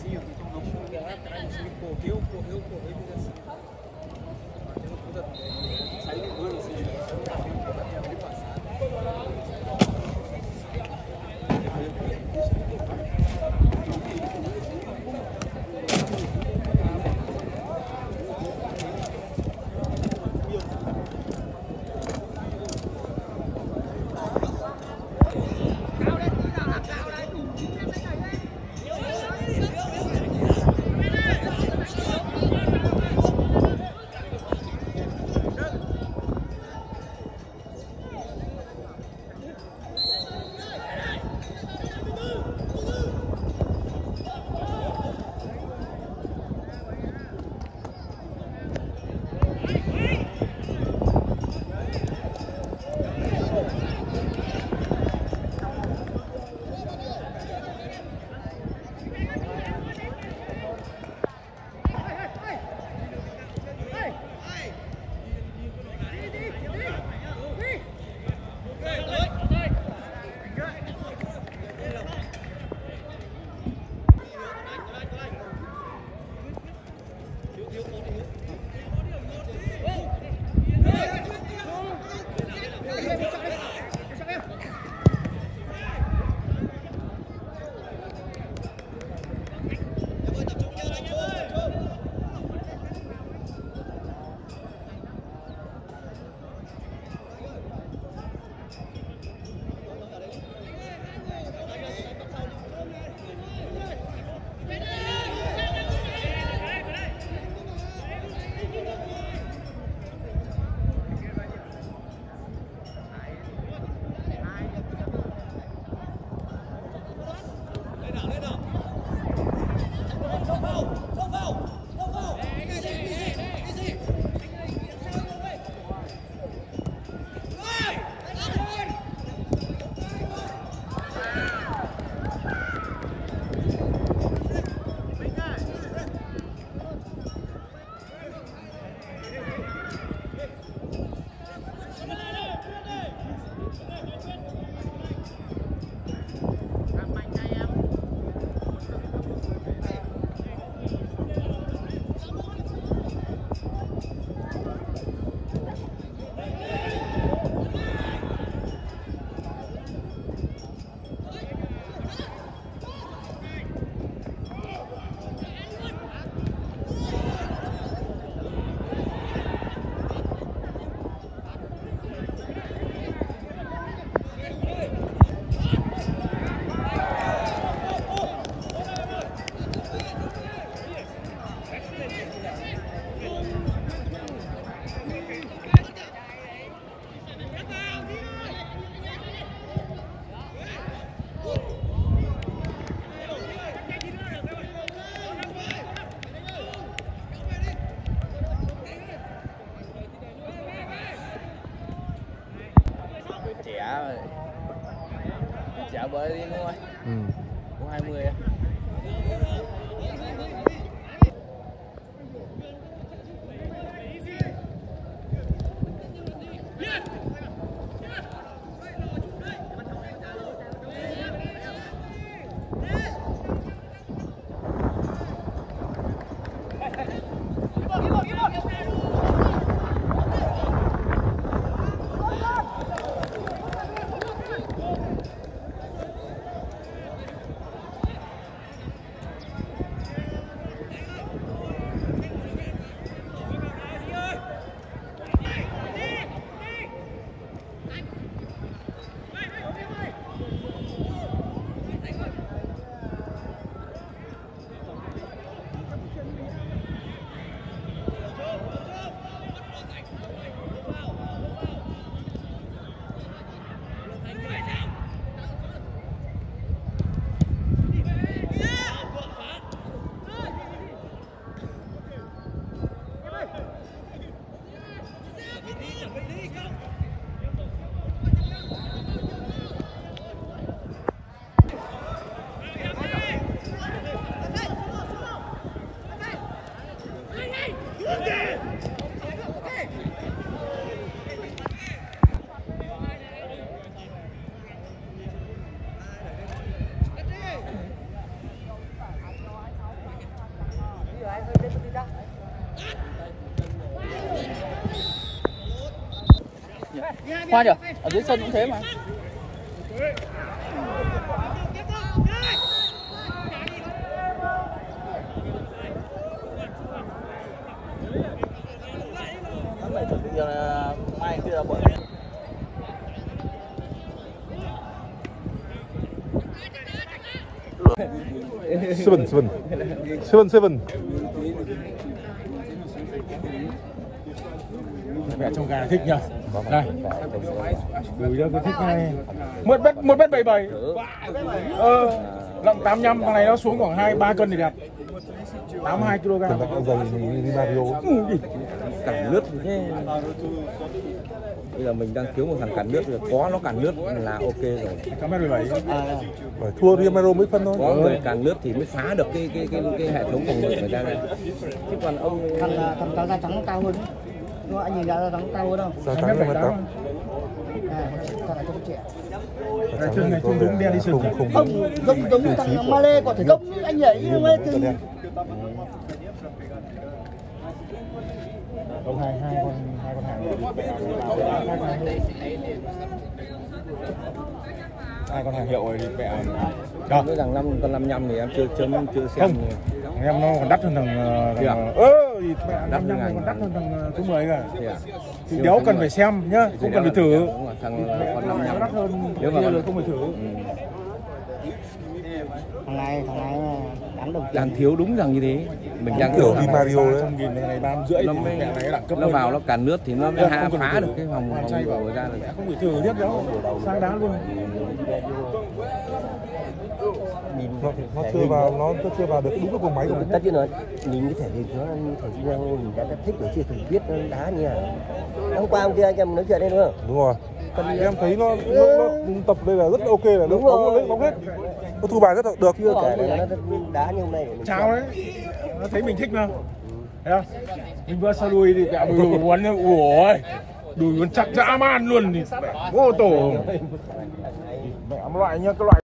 assim, ó. Não chega lá atrás, assim, ele correu e fez assim. Bateu no puta, saiu voando assim, de novo. Bateu no puta, abriu passado. Chào bơi đi luôn rồi. Của 20 á. Khoan nhở, ở dưới sân cũng thế mà. Mày chuẩn bị là mai kia là bởi. Seven. Mẹ trong gà thích nhờ. Đây. Đùi đó tôi thích này. 1m77. Lợn 85, thằng này nó xuống khoảng 2-3 cân thì đẹp. 82 kg. Dày như Mario. Cản nước thế. Bây giờ mình đang thiếu một thằng cản nước rồi, có nó cản nước là ok rồi. 1m17. Thua Rio Mario mấy phân thôi. Có người cản nước thì mới phá được cái hệ thống phòng ngự người ta này. Chứ còn ông thằng da trắng nó cao hơn. Đúng không? Anh nhìn da trắng cao hơn không? Da trắng là mất Thằng này trông trẻ. Chân này trông giống đen đi sừng. Không, giống như thằng Malê có thể giống anh nhảy nhưng mà thường Ông hai con hàng. Hai con hàng hiệu rồi thì mẹ. cái thằng con 55 thì em chưa xem. Không. Em nó còn đắt hơn thằng đắt hơn còn đắt hơn thằng số 10 cả. Thì đéo cần phải xem nhá, không cần phải thử. Thằng con 55 đắt hơn nếu mà không phải thử. thằng này đáng đồng tiền. đang thiếu đúng rằng như thế. Mình đang kiểu đi Mario đấy. 100.000 này 350 nó mới đẳng cấp nó vào nó cản nước thì nó mới phá được cái phòng chay của người ta rồi. không phải thử biết đâu. Sang đá luôn. Nó chưa vào được đúng cái vùng máy của mình. Tất nhiên rồi, nhìn cái thể hình nó như thể Duy Năng mình đã thích rồi, chưa từng biết nó đá như nào. Hôm qua ông kia anh em nói chuyện đây đúng không? Đúng rồi. Em thấy nó tập đây là rất ok, là nó bóng hết. Nó thu bài rất là được. Chưa kể là nó đá như hôm nay. Chào đấy. Nó thấy mình thích mà. Thấy không? Mình vừa sao đùi thì cả đùi uốn ủa. Đùi uốn chắc dã man luôn thì mẹ ô tổ. Mẹ loại nhá, cái loại